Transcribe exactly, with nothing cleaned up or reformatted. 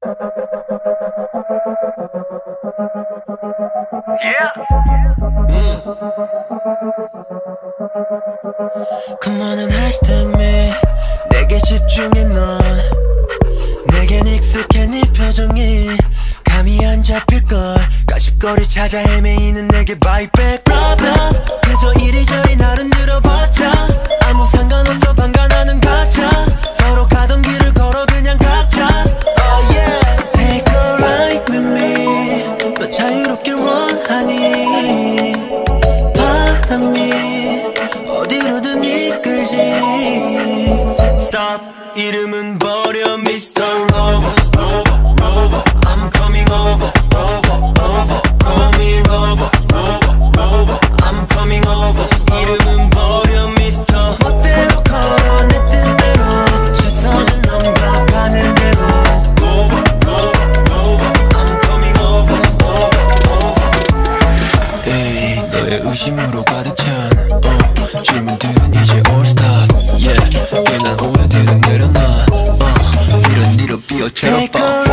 Yeah. 음. 그만은 hashtag me 내게 집중해 넌 내겐 익숙해 네 표정이 감이 안 잡힐걸 가십거리 찾아 헤매이는 내게 bite back problem 그저 이리저리 나를 늘어봤자 아무 상관없어 방관하는 가짜 서로 가던 길을 걸어 그냥 각자 Oh yeah Take a ride with me 너 자유롭길 원하니 바람이 어디로든 이끌지 Stop 이름은 버려 미스터 Rover Rover Rover I'm coming over over over Call me Rover Rover Rover I'm coming over 이름은 버려 미스터 멋대로 걸어 내 뜻대로 시선은 넘겨가는 대로 Rover Rover Rover I'm coming over over over 에이 너의 의심으로 가득 찬 어, 질문들은 이제 all stop Yeah 괜한 오해들은 내려놔 어, 이런 일로 삐어처럼 뻔